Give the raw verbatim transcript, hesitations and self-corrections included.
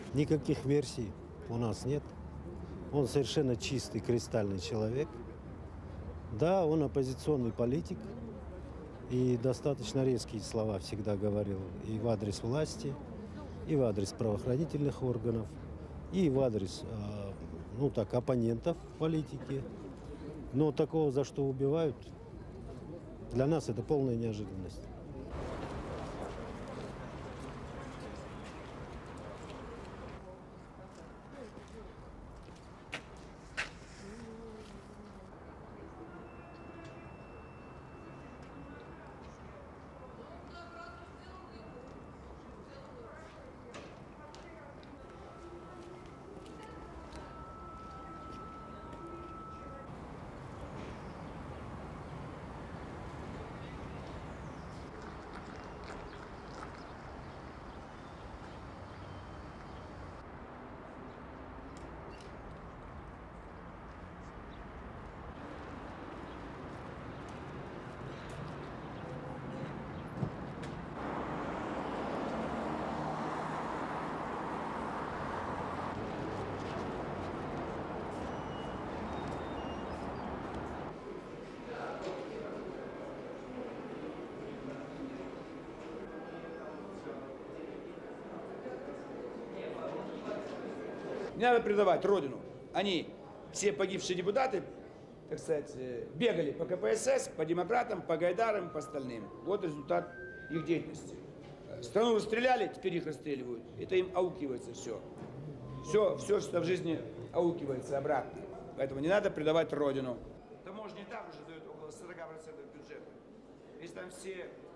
Никаких версий у нас нет. Он совершенно чистый, кристальный человек. Да, он оппозиционный политик. И достаточно резкие слова всегда говорил и в адрес власти, и в адрес правоохранительных органов, и в адрес, ну так, оппонентов политики. Но такого, за что убивают, для нас это полная неожиданность. Не надо предавать Родину. Они, все погибшие депутаты, так сказать, бегали по ка пэ эс эс, по демократам, по Гайдарам, по остальным. Вот результат их деятельности. Страну расстреляли, теперь их расстреливают. Это им аукивается все. Все, все, что в жизни аукивается обратно. Поэтому не надо предавать Родину. Таможня и так уже дает около сорока процентов бюджета. Если там все